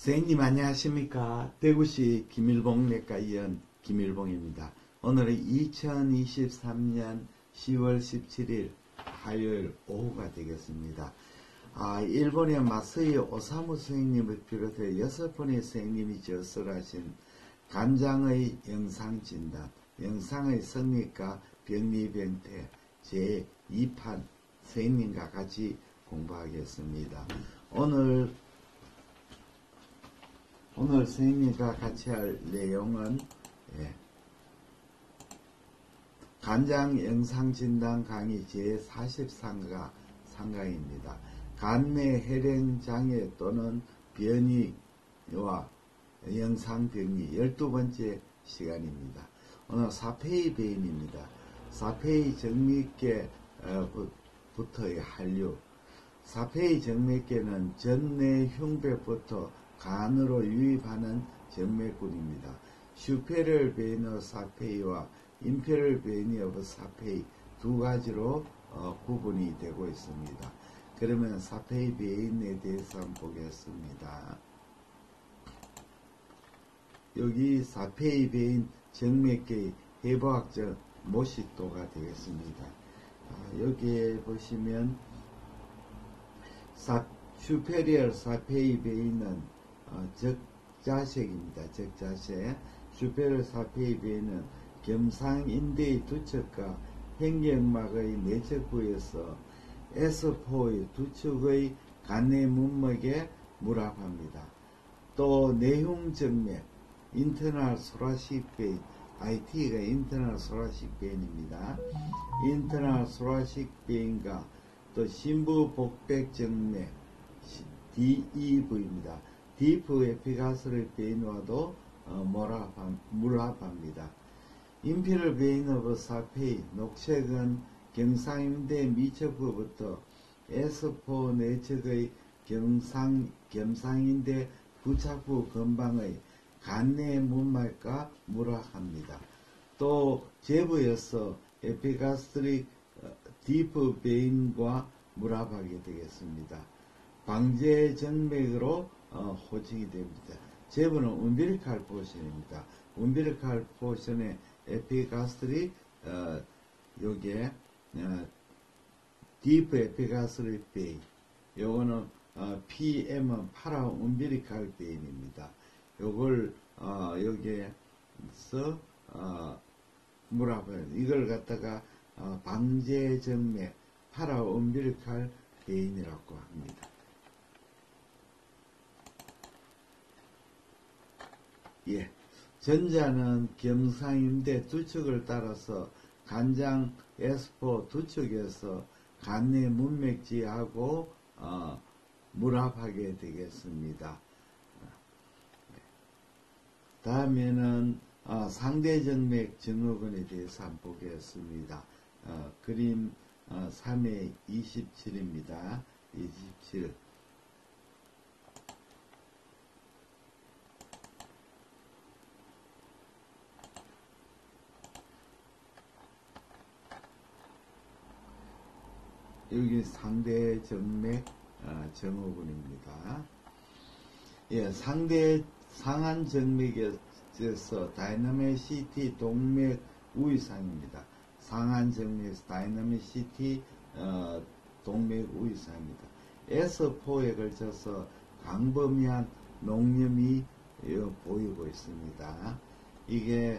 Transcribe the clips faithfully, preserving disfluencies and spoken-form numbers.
선생님 안녕하십니까. 대구시 김일봉내과 의원 김일봉입니다. 오늘은 이천이십삼년 시월 십칠일 화요일 오후가 되겠습니다. 아, 일본의 마스이 오사무 선생님을 비롯해 여섯 분의 선생님이 저술하신 간장의 영상진단, 영상의 성립과 병리병태 제이 판 선생님과 같이 공부하겠습니다. 오늘 오늘 선생님과 같이 할 내용은 예, 간장 영상진단 강의 제사십삼 강입니다. 간내 혈행장애 또는 변이와 영상병리 열두 번째 시간입니다. 오늘 사페이 배인입니다. 사페이 정맥계부터의 한류. 사페이 정맥계는 전내 흉배부터 간으로 유입하는 정맥군입니다. 슈페럴 베이너 사페이와 임페럴 베이너 사페이 두 가지로 어, 구분이 되고 있습니다. 그러면 사페이 베인에 대해서 한번 보겠습니다. 여기 사페이 베인 정맥계의 해부학적 모식도가 되겠습니다. 아, 여기에 보시면 사, 슈페리얼 사페이 베인은 어, 적자색입니다. 적자색. 슈페리얼 사페이 베인은 겸상인대의 두척과 횡격막의 내척부에서 에스포의 두척의 간내 문맥에 물합합니다. 또 내흉정맥, 인터널 소라식 베인, 아이티가 인터널 소라식 베인입니다. 인터널 소라식 베인과 또 신부 복백 정맥 디이브입니다. 디프 에피가스럴 베인과도 어, 물합합니다. 인피럴 베인 오브 사페이 녹색은 경상임대 미척부부터 에스포 내측의 경상, 겸상인대 부착부 근방의 간내 문맥과 물합합니다. 또 제부에서 에피가스트릭 디프 베인과 물합하게 되겠습니다. 방제 정맥으로 어, 호칭이 됩니다. 제부는 umbilical 포션입니다. umbilical 포션의 에피가스트릭 어, 요게 어, 디프 에피가스트릭 베인, 요거는 어, 피엠은 파라 umbilical 베인입니다. 요걸 어, 여기에서 어, 물합해요. 이걸 갖다가 어, 방제 정맥 파라 umbilical 베인이라고 합니다. 예, 전자는 겸상인대 두척을 따라서 간장 에스포 두척에서 간내 문맥지하고 어, 물합하게 되겠습니다. 다음에는 어, 상대정맥 증후군에 대해서 한번 보겠습니다. 어, 그림 어, 삼의 이십칠입니다. 이십칠. 여기 상대 정맥 어, 증후군입니다. 예, 상대 상한 정맥에서 다이나믹 시티 동맥 우이상입니다. 상한 정맥에서 다이나믹 시티 어, 동맥 우이상입니다. 에스포에 걸쳐서 광범위한 농염이 어, 보이고 있습니다. 이게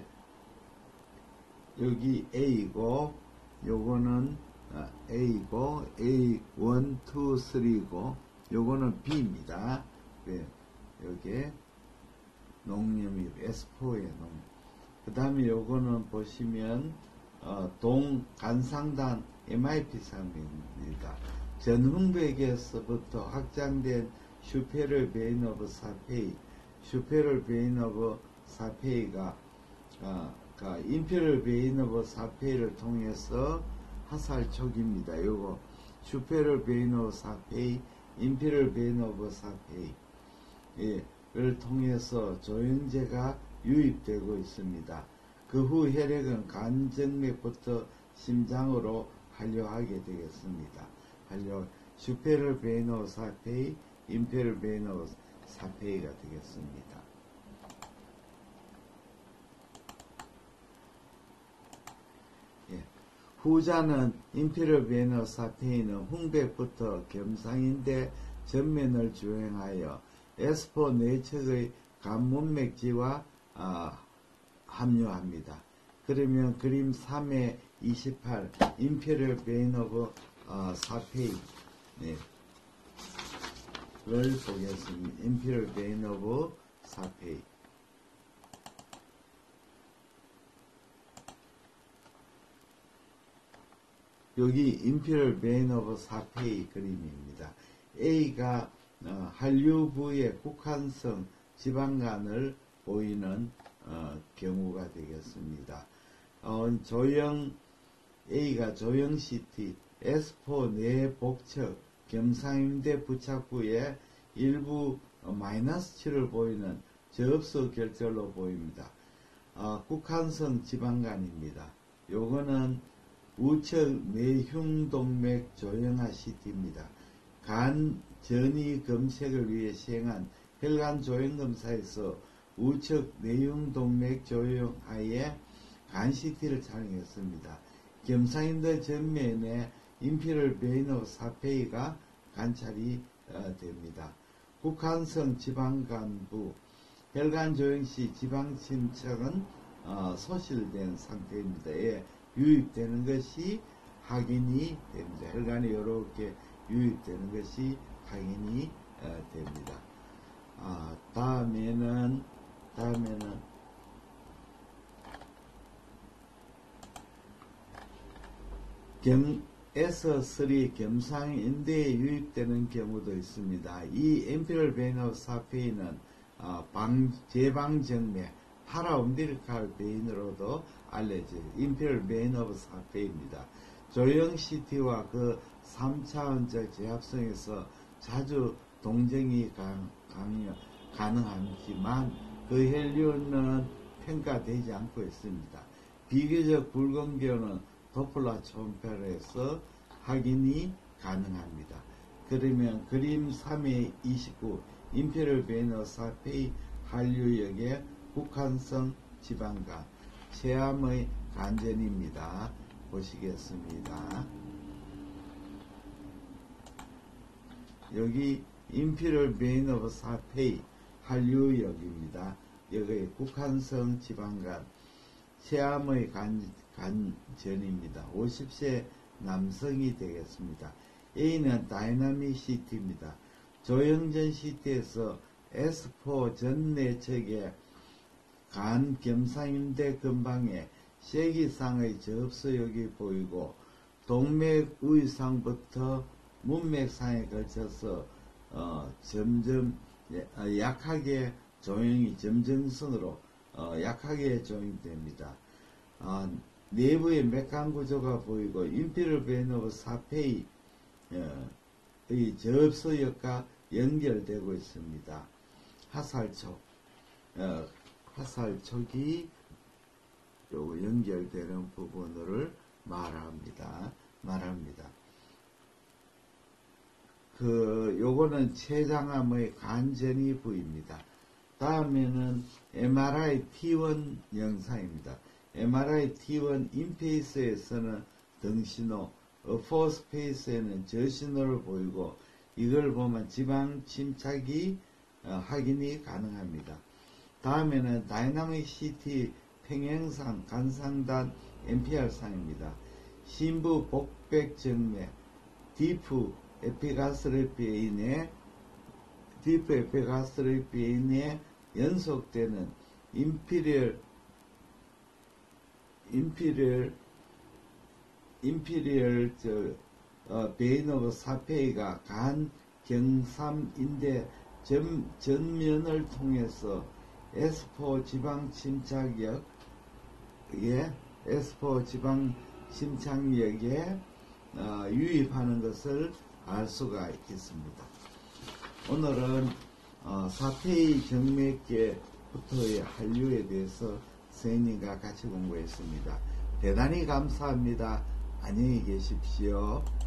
여기 A고 요거는 어, A고 에이 일, 이, 삼이고 요거는 B입니다. 네, 여기에 농염이 에스포의 농. 그 다음에 요거는 보시면 어, 동간상단 엠아이피 상입니다. 전흥백에서부터 확장된 슈페럴 베인 오브 사페이, 슈페럴 베인 오브 사페이가 어, 인페럴 베인 오브 사페이를 통해서 하살 초기입니다. 요거 슈페럴 베인 오브 사페이, 인페럴 베인 오브 사페이 예, 를 통해서 조영제가 유입되고 있습니다. 그 후 혈액은 간정맥부터 심장으로 한류하게 되겠습니다. 한류 슈페럴 베인 오브 사페이, 인페럴 베인 오브 사 페이가 되겠습니다. 예. 후자는 임피럴 베너 사 페이는 홍백부터 gem상인대 전면을 주행하여 에스 사 내측의 간문맥지와 아, 합류합니다. 그러면 그림 삼의 이십팔 임피럴 베인 오브 어, 사 페이 네. 를 보겠습니다. 임피럴 베인 오브 사 페이 여기 임피럴 베인 오브 사 페이 그림입니다. A가 어, 한류부의 국한성 지방간을 보이는 어, 경우가 되겠습니다. 어, 조형 A가 조형 씨티 에스 사 내복척 gem상임대 부착부에 일부 어, 마이너스 칠을 보이는 저흡수 결절로 보입니다. 어, 국한성 지방간입니다. 요거는 우측 내흉동맥 조형화 씨티입니다. 간 전이 검색을 위해 시행한 혈관 조형 검사에서 우측 내흉동맥 조형하에 간 씨티를 촬영했습니다. gem상인대 전면에 임피럴 베인 오브 사 페이가 관찰이 어, 됩니다. 국한성 지방간부 혈관 조형 시 지방 침착은 어, 소실된 상태입니다. 예, 유입되는 것이 확인이 됩니다. 혈관이 이렇게 유입되는 것이 확인이 어, 됩니다. 아, 다음에는 다음에는 겸에서 삼 gem상인대에 유입되는 경우도 있습니다. 이 임피럴 베인 오브 사 페이는 어, 방, 제방정맥 파라움빌리칼 베인으로도 알려져 임피럴 베인 오브 사 페이입니다. 조형 씨티와 그 삼 차원적 제합성에서 자주 동정이 강, 강, 가능하지만 그 혈류는 평가되지 않고 있습니다. 비교적 굵은 경우는 도플러 초음파로서 확인이 가능합니다. 그러면 그림 삼의 이십구 임피럴 베인 오브 사 페이 한류역의 국한성 지방간 체암의 간전입니다. 보시겠습니다. 여기 임피럴 베인 오브 사 페이 한류역입니다. 여기 국한성 지방간 체암의 간, 간전입니다. 오십 세 남성이 되겠습니다. A는 다이나믹 씨티입니다. 조형전 씨티에서 에스 사 전내측에 간 gem상임대 근방에 쇠기상의 접수역이 보이고 동맥 위상부터 문맥상에 걸쳐서 어, 점점 어, 약하게 조형이 점정선으로 어, 약하게 조형됩니다. 어, 내부의 맥간 구조가 보이고 임피럴 베인 오브 사 페이 어, 의 접수역과 연결되고 있습니다. 화살촉 어, 화살촉이 요 연결되는 부분을 말합니다. 말합니다. 그 요거는 췌장암의 간전이 부위입니다. 다음에는 엠알아이 티 원 영상입니다. 엠알아이 티 원 인페이스에서는 등신호, 포스페이스에는 저신호를 보이고 이걸 보면 지방 침착이 어, 확인이 가능합니다. 다음에는 다이나믹 씨티 평행상 간상단 엠피알상입니다. 신부 복백정맥 디프 에피가스레피인의 디프 에피가스레피인에 연속되는 임피리얼 임피리얼 임피리얼 저 어, 베인 오브 사 페이가 간 경삼인대 전, 전면을 통해서 에스 사 지방 침착역에 에스 사 지방 침착역에 어, 유입하는 것을 알 수가 있습니다. 오늘은 어, 사 페이 정맥계부터의 한류에 대해서 선생님과 같이 공부했습니다. 대단히 감사합니다. 안녕히 계십시오.